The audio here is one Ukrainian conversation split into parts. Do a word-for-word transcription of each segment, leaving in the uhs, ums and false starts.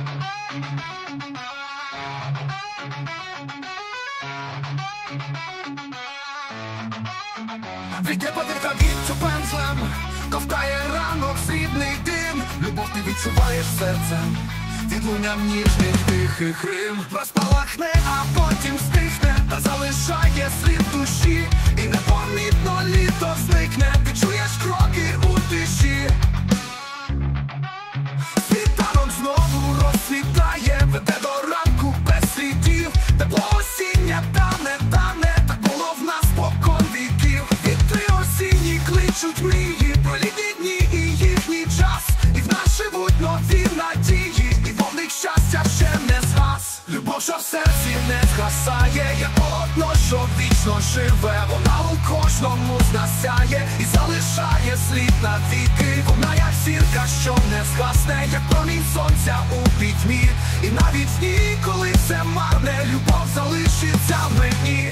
Війде повірка віттю пензлем, ковтає ранок срібний дим. Любов ти відчуваєш серцем, відлунням ніжних тихих рим. Розпалахне, а потім стихне, та залишає слід душі. І непомітно літо зникне, відчуєш кроки у тиші. Світанок знову розсвітає, веде до ранку без слідів. Тепло осіння тане, тане, так було в нас спокон віків. Вітри осінні кличуть мрії про літні дні і їхній час. І в нас живуть нові надії, і вогник щастя ще не згас. Любов, що в серці не згасає, як полотно, що вічно живе. Вона у кожному з нас сяє і залишає слід на віки. Вона як зірка, що не згасне, як промінь сонця у пітьмі. І навіть в дні, коли все марне, любов залишиться в мені.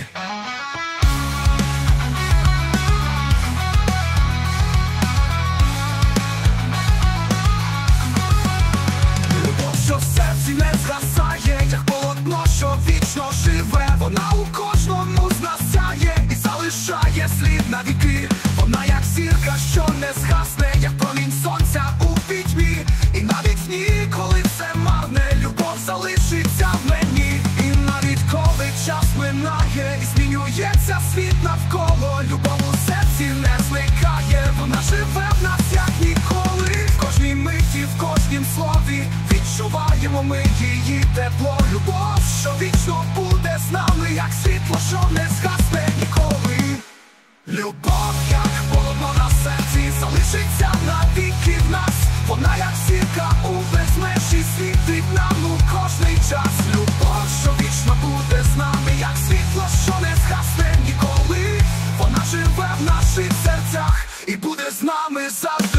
Любов, що в серці не згасає, як полотно, що вічно живе. Вона у кожному з нас сяє і залишає слід на віки. Вона як зірка, що не згасне, як промінь сонця у пітьмі. І навіть в дні, коли все марне, любов залишиться в мені. І навіть коли час минає і змінюється світ навколо, любов у серці не зникає. Вона живе в нас як ніколи. В кожній миті, в кожнім слові відчуваємо ми її тепло. Любов, що вічно буде з нами, як світло, що не згасне ніколи. Любов, як полотно на серці, залишиться навіки в нас. Вона як зірка у безмежі, світить нам у кожний час. Любов, що вічно буде з нами, як світло, що не згасне ніколи. Вона живе в наших серцях і буде з нами завжди.